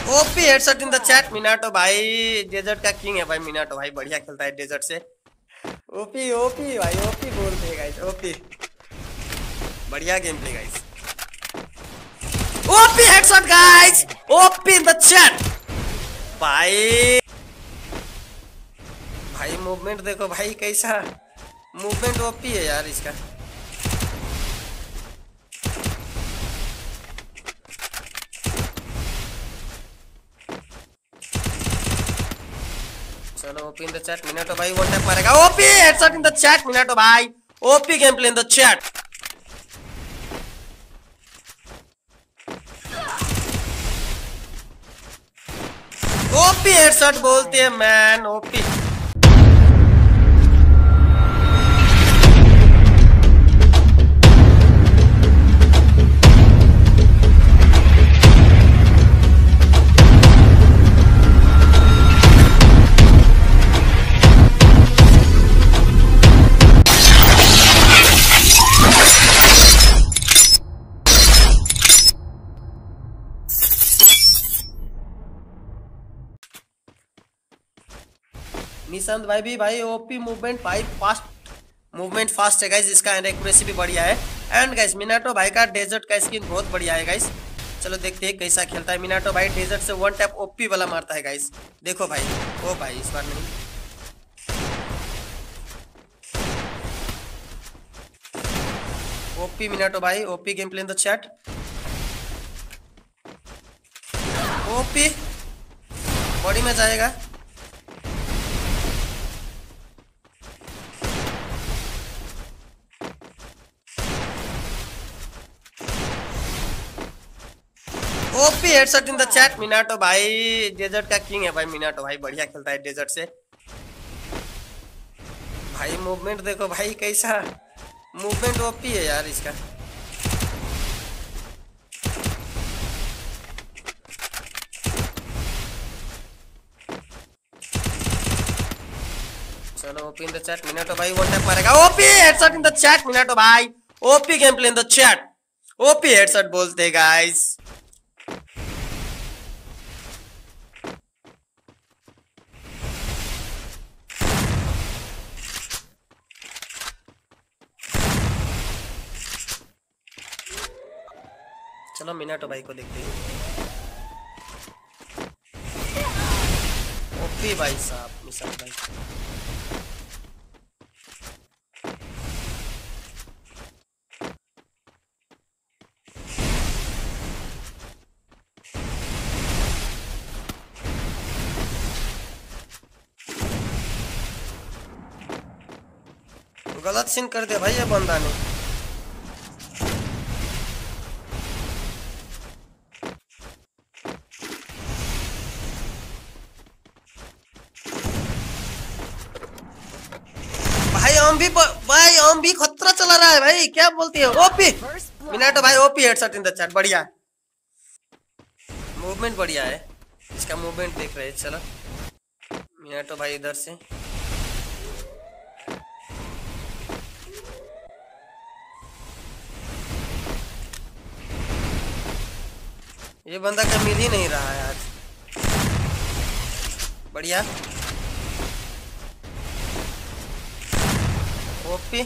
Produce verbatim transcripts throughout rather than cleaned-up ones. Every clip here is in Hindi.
OP headshot in the chat Minato भाई, डेजर्ट का किंग है भाई मिनाटो भाई, बढ़िया खेलता है डेजर्ट से। ओपी ओपी भाई, ओपी बोलते हैं गाइस, ओपी बढ़िया game play guys. OP headshot guys, OP in the chat भाई। भाई मूवमेंट देखो भाई, कैसा मूवमेंट ओपी है यार इसका। चलो OP in the chat Minato भाई, वन टैप मारेगा। OP headshot in the chat Minato भाई, OP game play in the chat. OP headshot बोलते हैं मैन, ओपी। निशांत भाई भी भाई ओपी मूवमेंट भाई, फास्ट मूवमेंट फास्ट है गाइस इसका, एंड एक्यूरेसी भी बढ़िया है। एंड गाइस मिनाटो भाई का डेजर्ट का स्किन बहुत बढ़िया है गाइस। चलो देखते हैं कैसा खेलता है मिनाटो भाई, डेजर्ट से वन टैप ओपी वाला मारता है गाइस। देखो भाई, ओ भाई इस बार नहीं। ओपी मिनाटो भाई, OP game play in the chat. OP body में जाएगा। OP headshot in the chat Minato भाई, डेजर्ट का किंग है भाई मिनाटो भाई, बढ़िया खेलता है डेजर्ट से। भाई मूवमेंट देखो भाई, कैसा मूवमेंट ओपी है यार इसका। चलो OP in the chat Minato भाई, वन टैप मारेगा। OP headshot in the chat Minato भाई, OP game play in the chat. OP headshot बोलते हैं गाइस। चलो मिनाटो भाई को देखते हैं। ओपी भाई साहब, मिसाल भाई। गलत सीन कर दिया भाई ये बंदा ने। भाई हम भी भाई हम भी खतरा चला रहा है भाई, क्या बोलती है। ओपी मिनाटो भाई, OP headshot in the chat, बढ़िया मूवमेंट बढ़िया है इसका, मूवमेंट देख रहे हैं। चलो मिनाटो भाई इधर से। ये बंदा का मिल ही नहीं रहा है आज, बढ़िया। ओपी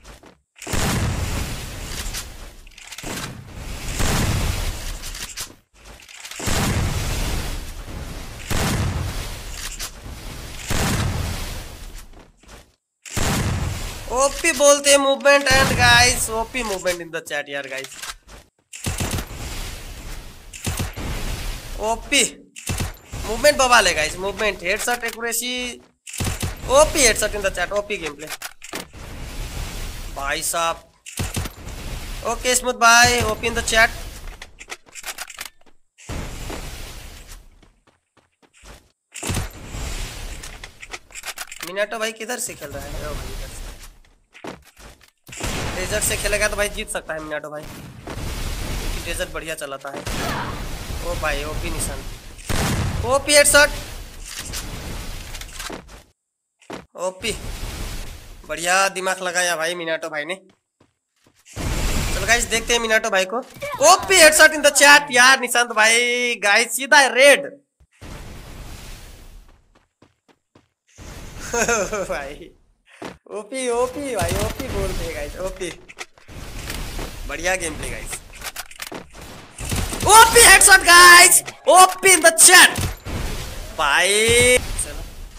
ओपी बोलते हैं movement, and guys OP movement in the chat यार गाइस। ओपी मूवमेंट बवाल है guys, movement headshot accuracy. OP headshot in the chat, OP game play भाई साहब। ओके स्मूथ भाई, OP in the chat. Minato भाई किधर से खेल रहा है? ओ भाई इधर से। डेजर्ट से खेलेगा तो भाई जीत सकता है मिनाटो भाई, क्योंकि डेजर्ट बढ़िया चलाता है। ओ भाई ओपी निशान, ओपी हेडशॉट, ओपी बढ़िया दिमाग लगाया भाई मिनाटो भाई ने। चलो चलो गाइस देखते हैं मिनाटो भाई को। OP headshot in the chat यार निशांत भाई। गाइस सीधा रेड भाई। ओपी ओपी भाई ओपी बोलते हैं गाइस। ओपी बढ़िया game play guys. OP headshot guys. OP in the chat भाई। चलो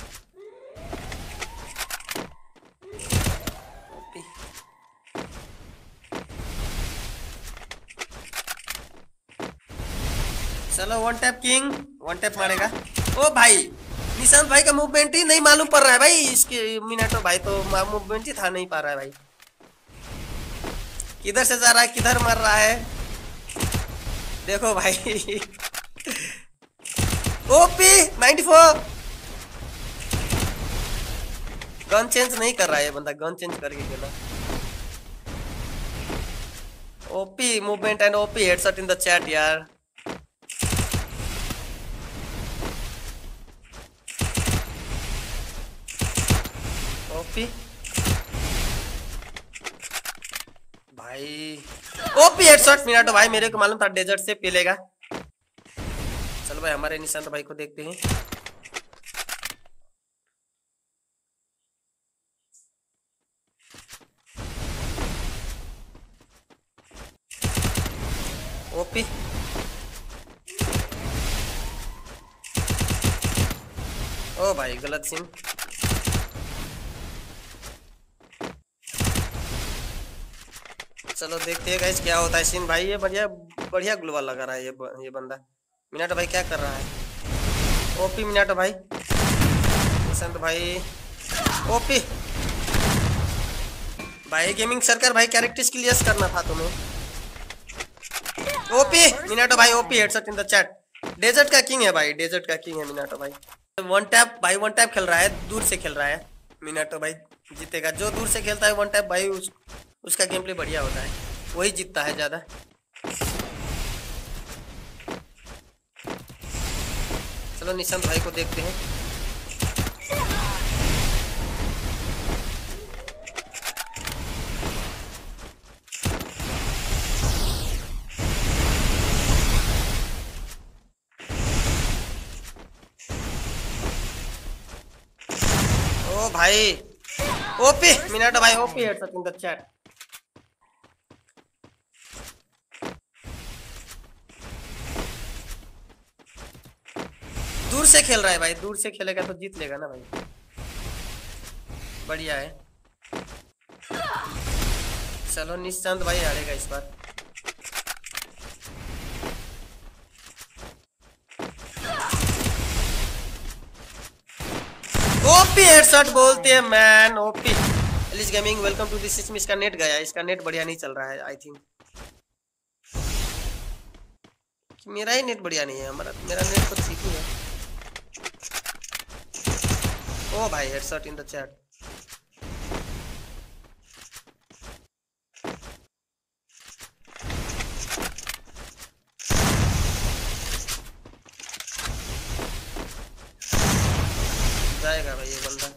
चलो one tap king one tap मारेगा। ओ भाई निशांत भाई का मूवमेंट ही नहीं मालूम पड़ रहा है भाई। इसके मिनाटो भाई तो मूवमेंट ही था नहीं पा रहा है भाई। किधर से जा रहा है किधर मर रहा है देखो भाई। OP ninety four gun change नहीं कर रहा है ये बंदा। गन चेंज करके खेला। OP movement and OP headshot in the chat यार। ओपी भाई ओपी हेडशॉट मिनाटो भाई। मेरे को मालूम था डेजर्ट से पिलेगा। चलो भाई हमारे निशांत भाई को देखते हैं। ओपी ओ भाई गलत सीन। चलो देखते हैं गाइस क्या होता है सीन भाई। ये बढ़िया बढ़िया ग्लोबल लगा रहा है ये ये बंदा। मिनाटो भाई क्या कर रहा है। ओपी मिनाटो भाई निशांत भाई। ओपी भाई गेमिंग सर्कल भाई कैरेक्टर्स के लिए करना था तुम्हें। ओपी मिनाटो भाई OP headshot in the chat. Desert का किंग है भाई। डेजर्ट का किंग है मिनाटो भाई। वन टैप भाई वन टैप खेल रहा है। दूर से खेल रहा है। मिनाटो भाई जीतेगा। जो दूर से खेलता है वन टैप भाई उस, उसका गेम प्ले बढ़िया होता है। वही जीतता है ज्यादा। चलो निशांत भाई को देखते हैं। ओ भाई ओपी मिनाटो भाई OP headshot in the chat. दूर से खेल रहा है भाई। दूर से खेलेगा तो जीत लेगा ना भाई। बढ़िया है। चलो निशांत भाई हारेगा इस बार। ओपी हेडशॉट बोलते हैं man. OP Alice gaming welcome to this. इसका नेट गया। इसका नेट बढ़िया नहीं चल रहा है आई थिंक। मेरा ही नेट बढ़िया नहीं है। हमारा मेरा नेट तो ठीक ही है। ओ भाई हेडशॉट इन द चैट। जाएगा भाई ये बंदा।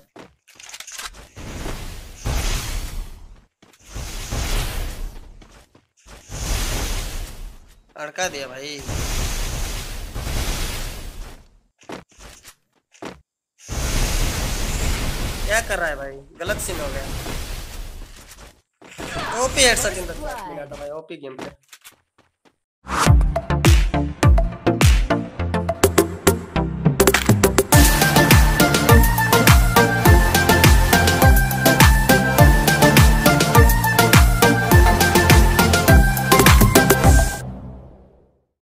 अड़का दिया भाई। क्या कर रहा है भाई। गलत सीन हो गया। OP headshot in the chat Minato भाई। ओपी गेम पे।